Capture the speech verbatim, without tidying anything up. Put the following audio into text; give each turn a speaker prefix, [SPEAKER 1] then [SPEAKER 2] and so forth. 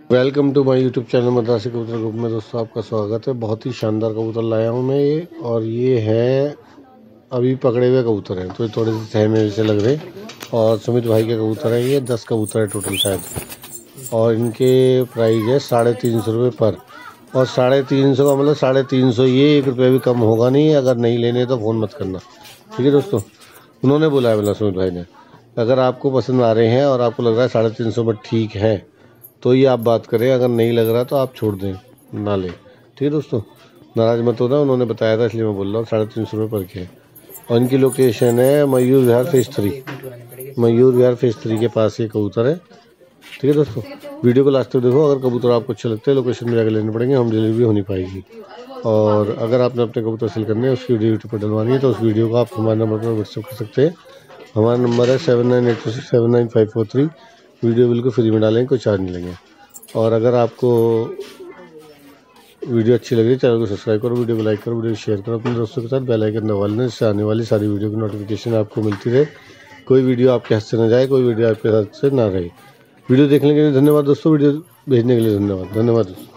[SPEAKER 1] Welcome to my YouTube channel Madrasi Kabutar group में। दोस्तों आपका स्वागत है। बहुत ही शानदार कबूतर लाया हूँ मैं ये, और ये है अभी पकड़े हुए कबूतर हैं, तो ये थोड़े से सहमे से लग रहे। और सुमित भाई के कबूतर हैं, ये दस कबूतर है टोटल शायद, और इनके प्राइस है साढ़े तीन सौ रुपये पर। और साढ़े तीन सौ का मतलब साढ़े तीन सौ, ये एक रुपये भी कम होगा नहीं। अगर नहीं लेने तो फ़ोन मत करना, ठीक है दोस्तों। उन्होंने बोला है, मतलब सुमित भाई ने, अगर आपको पसंद आ रहे हैं और आपको लग रहा है साढ़े तीन सौ में ठीक है तो ये आप बात करें, अगर नहीं लग रहा तो आप छोड़ दें, ना लें, ठीक है दोस्तों। नाराज़ मत होना, उन्होंने बताया था इसलिए मैं बोल रहा हूँ साढ़े तीन सौ रुपये पर के है। और इनकी लोकेशन है Mayur Vihar phase three, Mayur Vihar phase three के पास ये कबूतर है, ठीक है दोस्तों। वीडियो को लास्ट तक देखो, अगर कबूतर आपको अच्छे लगते हैं लोकेशन में जाकर लेने पड़ेंगे, हम डिलीवरी हो नहीं पाएगी। और अगर आपने अपने कबूतर सेल करने हैं, उसकी वीडियो यूट्यूब पर डलवानी है तो उस वीडियो को आप हमारे नंबर पर व्हाट्सअप कर सकते हैं। हमारा नंबर है seven nine eight two six seven nine five four three. Video बिल्कुल फ्री में डालेंगे, कोई चार्ज नहीं लेंगे। और अगर आपको वीडियो अच्छी लगी, चैनल को सब्सक्राइब करो, वीडियो को लाइक करो, वीडियो को शेयर करो अपने दोस्तों के साथ, बेल आइकन दबा लेना, जिससे आने वाली सारी वीडियो की नोटिफिकेशन आपको मिलती रहे। कोई वीडियो आपके हाथ से न जाए, कोई वीडियो आपके हाथ से ना रहे। वीडियो देखने के लिए धन्यवाद दोस्तों, वीडियो भेजने के लिए धन्यवाद धन्यवाद दोस्तों।